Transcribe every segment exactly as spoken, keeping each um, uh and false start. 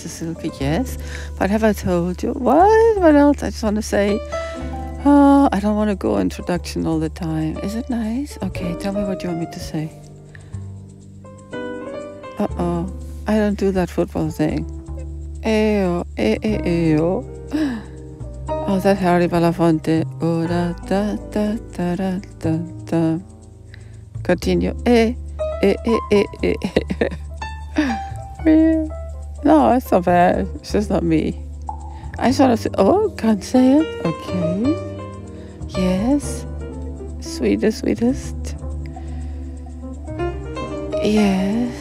to Silke, yes. But have I told you? What? What else? I just want to say, oh, I don't want to go introduction all the time. Is it nice? Okay, tell me what you want me to say. Uh-oh. I don't do that football thing. Eyo, eh, eh, eyo. Oh, that Harry Belafonte. Oh, da, da, da, da, da, da, da. Continue. Eh, eh, eh, eh, eh, eh. No, it's not bad. It's just not me. I just want to say, oh, can't say it. Okay. Yes. Sweetest, sweetest. Yes.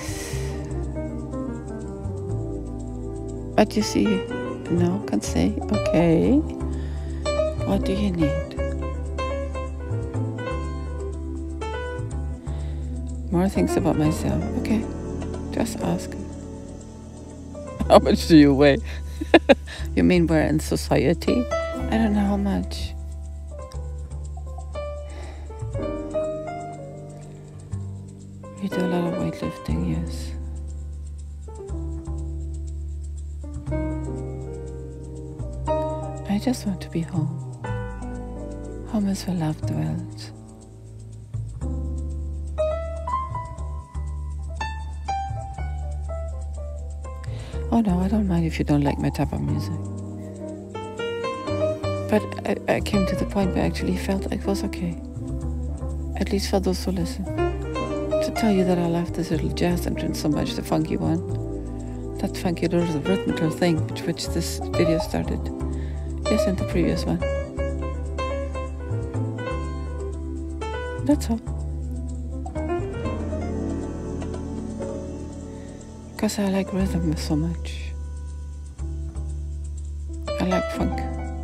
But you see, no, can't say. Okay. What do you need? More things about myself. Okay. Just ask. How much do you weigh? You mean we're in society? I don't know how much. You do a lot of weightlifting, yes. I just want to be home. Home is where love dwells. Oh no, I don't mind if you don't like my type of music. But I, I came to the point where I actually felt it was okay. At least for those who listen. To tell you that I love this little jazz entrance so much, the funky one. That funky little rhythmical thing which, which this video started. Yes, and the previous one. That's all. Because I like rhythm so much. I like funk.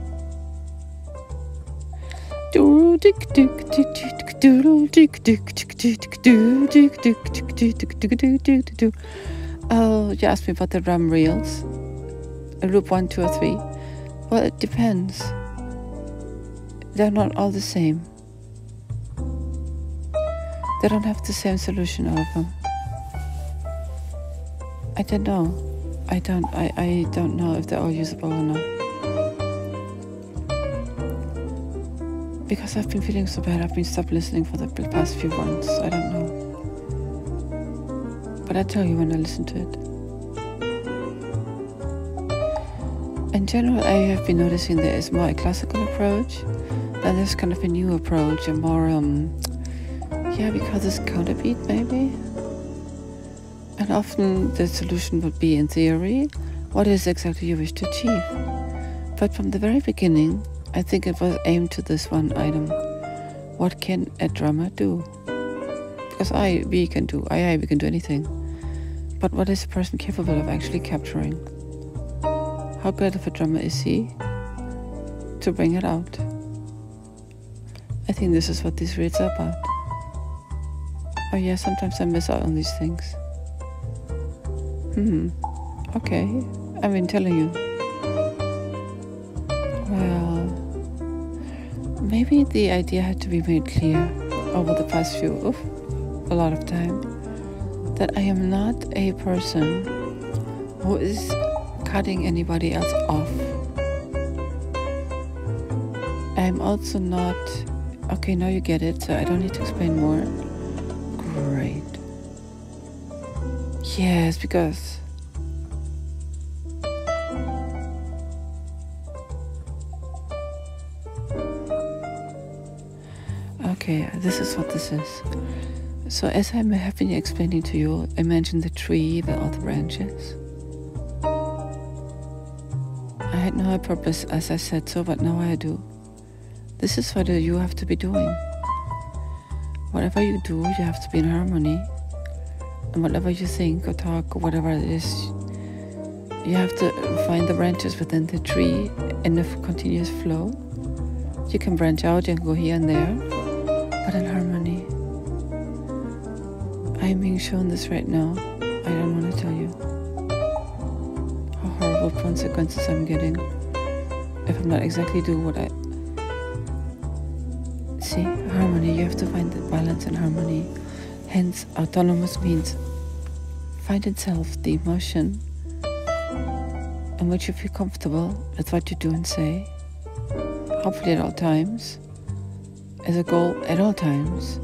Oh, you asked me about the drum reels. Loop one, two, or three. Well, it depends. They're not all the same. They don't have the same solution, all of them. I don't know. I don't. I. I don't know if they're all usable or not. Because I've been feeling so bad. I've been stopped listening for the past few months. I don't know. But I tell you when I listen to it. In general, I have been noticing there is more a classical approach. Then there's kind of a new approach, a more um. Yeah, because it's counterbeat maybe. And often the solution would be, in theory, what is exactly you wish to achieve. But from the very beginning, I think it was aimed to this one item. What can a drummer do? Because I, we can do, I, I, we can do anything. But what is a person capable of actually capturing? How good of a drummer is he to bring it out? I think this is what these reads are about. Oh yeah, sometimes I miss out on these things. Hmm, okay, I've been telling you. Well, maybe the idea had to be made clear over the past few, oof, a lot of time, that I am not a person who is cutting anybody else off. I'm also not, okay, now you get it, so I don't need to explain more. Great. Yes, because okay, this is what this is. So as I have been explaining to you, I mentioned the tree, the other branches. I had no purpose, as I said so, but now I do. This is what you have to be doing. Whatever you do, you have to be in harmony. And whatever you think or talk or whatever it is, you have to find the branches within the tree in a continuous flow. You can branch out, you can go here and there, but in harmony. I am being shown this right now. I don't want to tell you how horrible consequences I'm getting if I'm not exactly doing what I... See, harmony, you have to find the balance and harmony. Hence, autonomous means find itself, the emotion, in which you feel comfortable with what you do and say, hopefully at all times, as a goal at all times.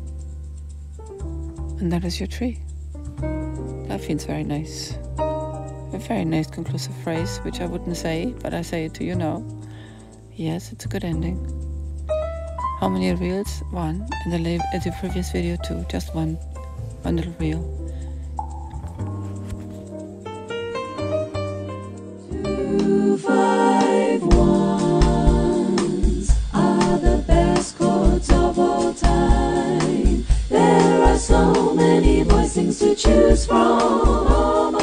And that is your tree. That feels very nice. A very nice conclusive phrase, which I wouldn't say, but I say it to you now. Yes, it's a good ending. How many reels? One. In the, la- in the previous video, two. Just one. One little reel. Two five ones are the best chords of all time. There are so many voicings to choose from.